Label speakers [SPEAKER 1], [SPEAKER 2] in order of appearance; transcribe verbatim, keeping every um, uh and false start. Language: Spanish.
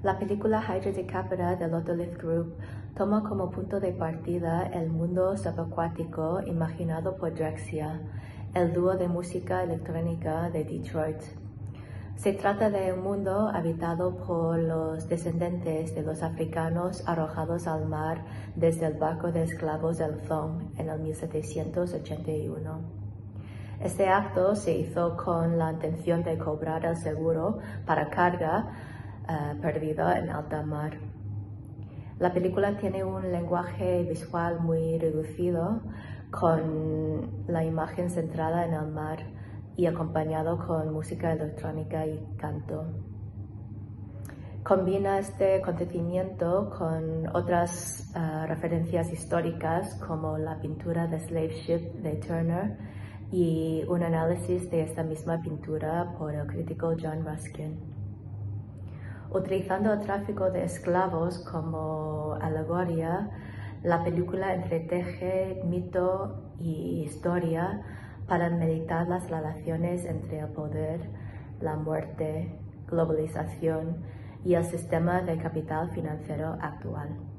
[SPEAKER 1] La película Hydra Decapita del Otolith Group toma como punto de partida el mundo subacuático imaginado por Drexciya, el dúo de música electrónica de Detroit. Se trata de un mundo habitado por los descendientes de los africanos arrojados al mar desde el barco de esclavos del Thong en el mil setecientos ochenta y uno. Este acto se hizo con la intención de cobrar el seguro para carga uh, perdida en alta mar. La película tiene un lenguaje visual muy reducido, con la imagen centrada en el mar y acompañado con música electrónica y canto. Combina este acontecimiento con otras uh, referencias históricas como la pintura de Slave Ship de Turner y un análisis de esta misma pintura por el crítico John Ruskin. Utilizando el tráfico de esclavos como alegoría, la película entreteje mito y historia para meditar las relaciones entre el poder, la muerte, globalización y el sistema de capital financiero actual.